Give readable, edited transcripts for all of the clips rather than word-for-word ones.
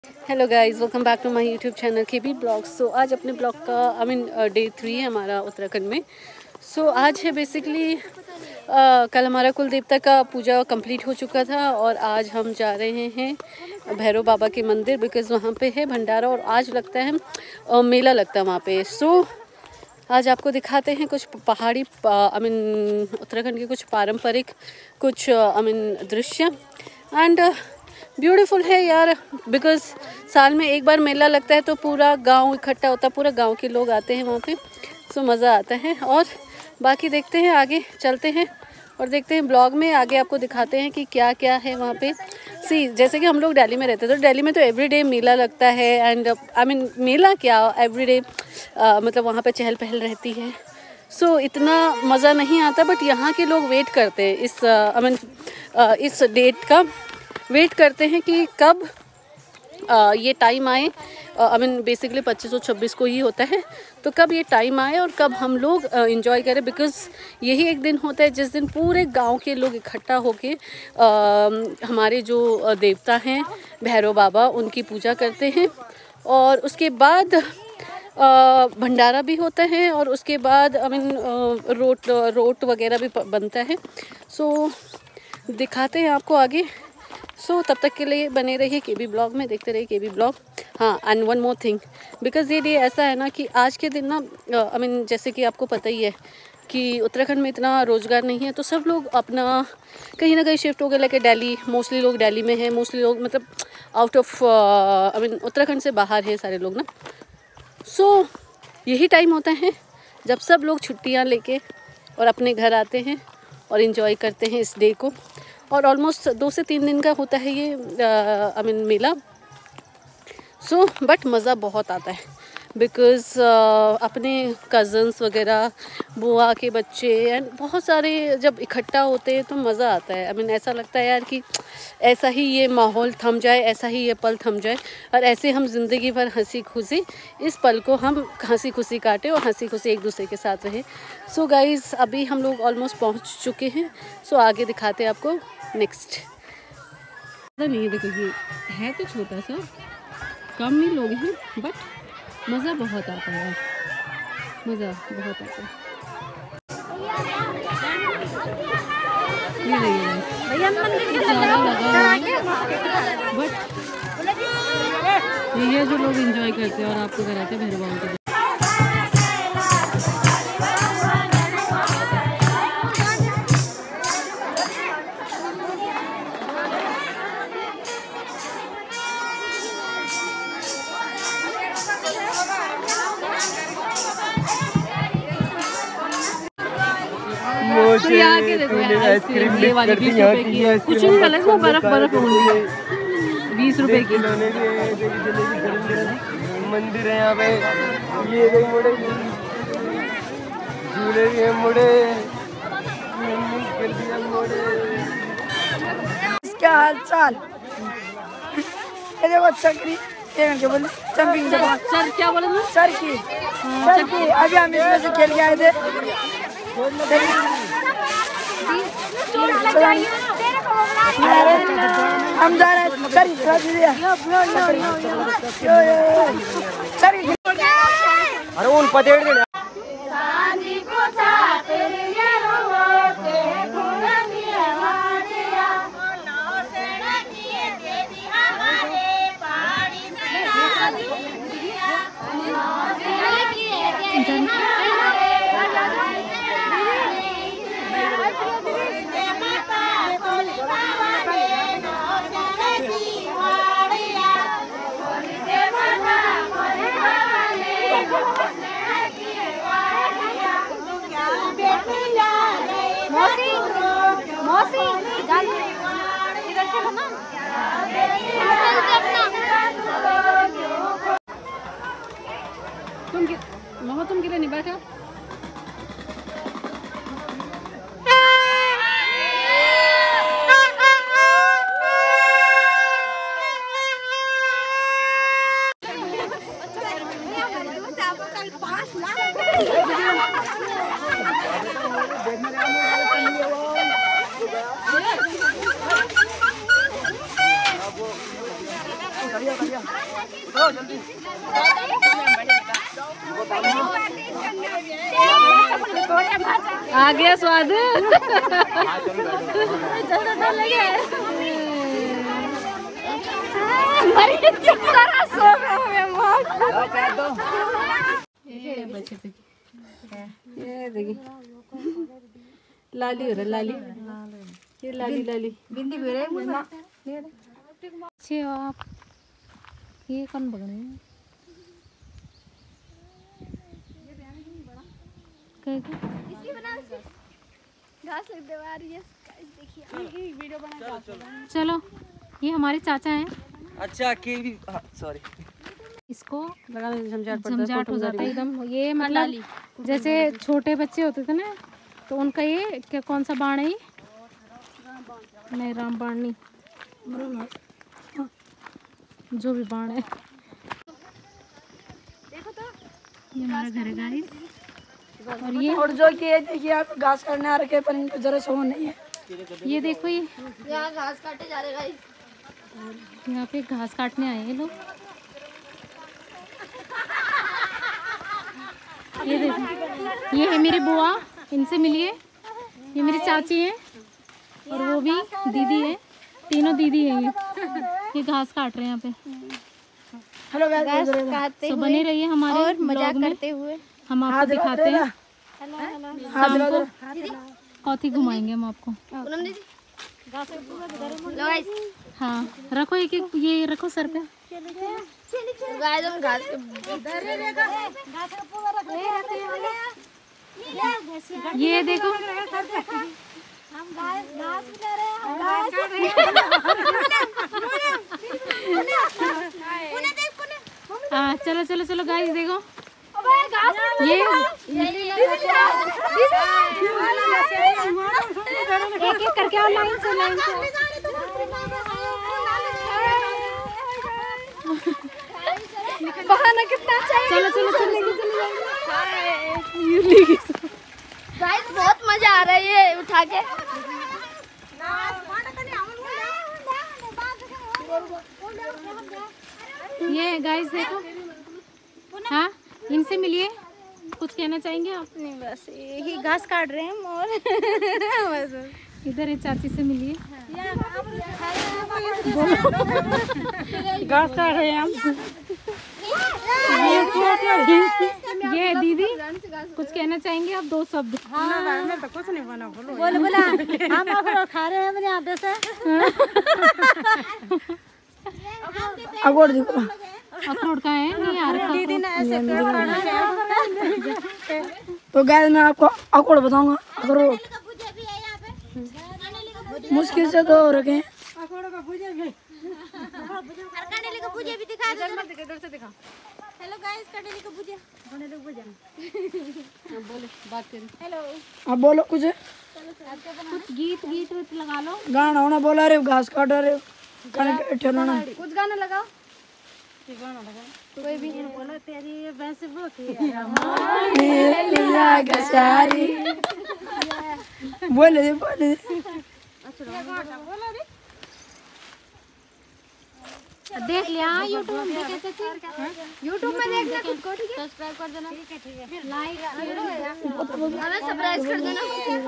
Hello guys, welcome back to my YouTube channel KB blogs. So आज अपने blog का day 3 है हमारा उत्तराखंड में। सो आज है बेसिकली कल हमारा कुल देवता का पूजा कंप्लीट हो चुका था और आज हम जा रहे हैं भैरव बाबा के मंदिर, बिकॉज़ वहाँ पे है भंडारा और आज लगता है मेला लगता है वहाँ पे। सो आज आपको दिखाते हैं कुछ पहाड़ी उत्तराखंड के कुछ पारंपरिक कुछ दृश्य एंड ब्यूटीफुल है यार, बिकॉज़ साल में एक बार मेला लगता है तो पूरा गांव इकट्ठा होता है, पूरा गांव के लोग आते हैं वहाँ पे। सो मज़ा आता है और बाकी देखते हैं, आगे चलते हैं और देखते हैं ब्लॉग में आगे आपको दिखाते हैं कि क्या क्या है वहाँ पे। जैसे कि हम लोग दिल्ली में रहते हैं तो दिल्ली में तो एवरीडे मेला लगता है एंड मेला क्या एवरीडे मतलब वहाँ पे चहल पहल रहती है। सो इतना मज़ा नहीं आता, बट यहाँ के लोग वेट करते हैं इस डेट का वेट करते हैं कि कब ये टाइम आए। बेसिकली 25 और 26 को ही होता है, तो कब ये टाइम आए और कब हम लोग इंजॉय करें, बिकॉज़ यही एक दिन होता है जिस दिन पूरे गांव के लोग इकट्ठा होके हमारे जो देवता हैं भैरव बाबा उनकी पूजा करते हैं और उसके बाद भंडारा भी होता है और उसके बाद रोट वगैरह भी बनता है। सो दिखाते हैं आपको आगे। सो तब तक के लिए बने रहिए केबी ब्लॉग में, देखते रहिए केबी ब्लॉग। हाँ, and one more thing, because ये डे ऐसा है ना कि आज के दिन ना जैसे कि आपको पता ही है कि उत्तराखंड में इतना रोज़गार नहीं है, तो सब लोग अपना कहीं ना कहीं शिफ्ट हो गए, लेके दिल्ली। मोस्टली लोग दिल्ली में हैं, मोस्टली लोग मतलब आउट ऑफ उत्तराखंड से बाहर है सारे लोग ना। सो यही टाइम होता है जब सब लोग छुट्टियाँ लेके और अपने घर आते हैं और इन्जॉय करते हैं इस डे को। और ऑलमोस्ट 2 से 3 दिन का होता है ये मेला। सो बट मज़ा बहुत आता है, बिकॉज़ अपने कज़न्स वगैरह, बुआ के बच्चे एंड बहुत सारे जब इकट्ठा होते हैं तो मज़ा आता है। ऐसा लगता है यार कि ऐसा ही ये माहौल थम जाए, ऐसा ही ये पल थम जाए और ऐसे हम ज़िंदगी भर हंसी खुशी इस पल को हम हंसी खुशी काटें और हंसी खुशी एक दूसरे के साथ रहें। सो गाइज़, अभी हम लोग ऑलमोस्ट पहुंच चुके हैं। सो आगे दिखाते हैं आपको नेक्स्ट। नहीं, देखो ये है तो छोटा सा, कम ही लोग हैं, बट मज़ा बहुत आता है, मज़ा बहुत आता है। ये भैया बट ये जो लोग एंजॉय करते हैं और आपको कराते हैं भैरव बाबा के। तो यहाँ के देखो आइसक्रीम, ये वाली 20 रुपए की है, कुछ नहीं कलर वो बर्फ होंगी 20 रुपए की। मंदिर है यहाँ पे, ये मुड़े झूले भी हैं, मुड़े क्या हाल चाल। ये देखो चक्री क्या बोले, जंपिंग सर क्या बोले ना, सर की अभी हम इसमें से खेल के आए थे। हम जा रहे हैं सर। अरे उन पतेड़ देना। तुम गिरे नहीं बैठा। बढ़िया बढ़िया। आ गया स्वाद। ये देखिए लाली हो रहा, लाली ये लाली लाली बिंदी भी रहे अच्छे हो आप। ये कौन बग रहे हैं? चलो ये हमारे चाचा हैं। अच्छा के भी सॉरी इसको लगा झमझाट हो जाता है एकदम। ये मतलब जैसे छोटे बच्चे होते थे ना, तो उनका ये क्या कौन सा बाण है ये? नहीं रामबाण नहीं, जो भी बाण है। ये हमारा घर है गाइस। और ये और जो कि देखिए आप घास काटने आ रखे पर इनको जरा सो नहीं है। ये देखो ये यहाँ घास काटे जा रहे गाइस। यहाँ पे घास काटने आए हैं लोग। ये देखो ये है मेरी बुआ, इनसे मिलिए। ये मेरी चाची है और वो भी दीदी है, तीनों दीदी है। ये घास काट रहे हैं यहाँ पे। हेलो घास काटते तो बने रहिए हमारे और मजाक ब्लॉग में। करते हुए हम आपको दिखाते हैं शाम को दीदी कौथी घुमाएंगे हम आपको। पूनम दीदी लो गाइस हाँ रखो एक एक, ये रखो सर पे। गाइस हम घास ये देखो हाँ चलो चलो चलो गाइस देखो ये एक एक करके और लाइन से बहाना कितना चाहिए। चलो चलो चलो गाइस बहुत मजा आ रहा है ये उठा के। ये गाइस देखो हाँ इनसे मिलिए, कुछ कहना चाहेंगे आप? नहीं बस यही घास काट रहे हैं हम और बस इधर है चाची से मिलिए। घास काट रहे हैं हम। ये दीदी कुछ कहना चाहेंगे आप? 2 शब्द। तो कुछ नहीं बना बोला हम अखरोट खा रहे हैं यहाँ पे से। अखरोट देखो अखरोट का है नहीं यार दीदी ने ऐसे तो गाइस मैं आपको अखरोट बताऊंगा। अखरोट मुश्किल से तो हो रखे हैं। कटेले का भुजिया भी दिखा दो। इधर से दिखा। हेलो गाइस कटेले का भुजिया। बोले बात करें। हेलो अब बोलो कुछ कुछ गीत गीत वीत लगा लो। गाना होना बोला रहे हो, घास काट रहे हो, खाने बैठे ना। कुछ गाना लगाओ। कोई भी बोलो तेरी वैसे बोले बोले देख लिया यूट्यूब में कैसे थी? यूट्यूब में देखना खुद को ठीक है। सब्सक्राइब कर देना। लाइक सब्सक्राइब कर देना।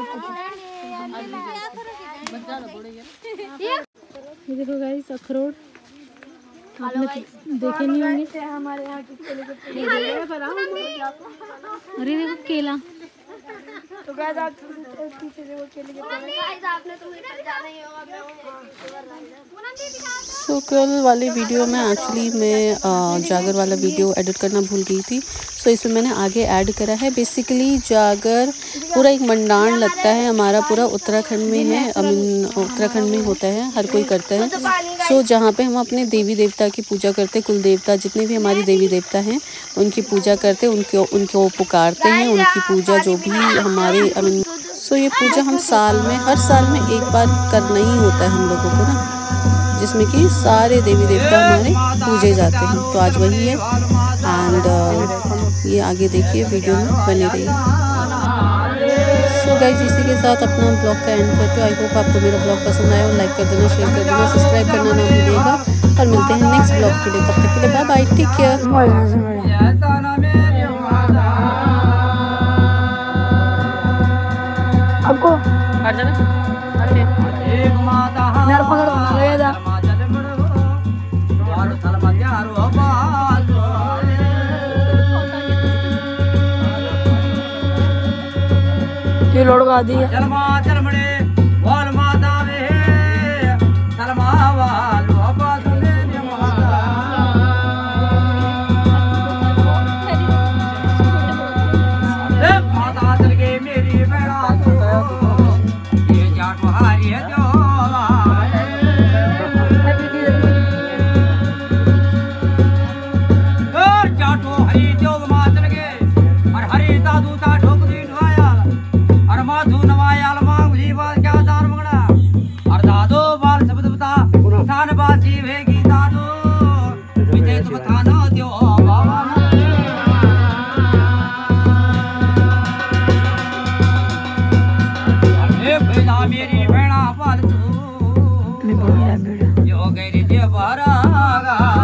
ये देखो गाइस अखरोट आपने देखे नहीं होंगे। हमारे यहाँ की अरे देखो केला। तो गाइस आप पीछे देखो केले के गाइस आपने तो मुझे जाना ही होगा। मैं सो कल वाले वीडियो में एक्चुअली मैं जागर वाला वीडियो एडिट करना भूल गई थी। सो इसमें मैंने आगे ऐड करा है। बेसिकली जागर पूरा एक मंडान लगता है हमारा, पूरा उत्तराखंड में है। उत्तराखंड में होता है, हर कोई करता है। सो जहाँ पे हम अपने देवी देवता की पूजा करते, कुल देवता जितने भी हमारी देवी देवता हैं उनकी पूजा करते, उनको पुकारते हैं। उनकी पूजा जो भी हमारे सो ये पूजा हम हर साल में एक बार करना ही होता है हम लोगों को ना, जिसमें कि सारे देवी देवता हमारे पूजे जाते हैं। तो आज वही है एंड ये आगे देखिए वीडियो में बने रहिए। सो गाइस इसी के साथ अपना ब्लॉग का एंड करते हो। आई होप आपको मेरा ब्लॉग पसंद आया हो। लाइक कर देना, शेयर कर देना, सब्सक्राइब करना ना भूलिएगा। और मिलते हैं नेक्स्ट ब्लॉग के लिए। तब तक के लिए बाय बाय, टेक केयर। आपको मेरे को लगा था ये लोड का दी है। मेरी भेड़ा पालतू यो गैरी जे बारा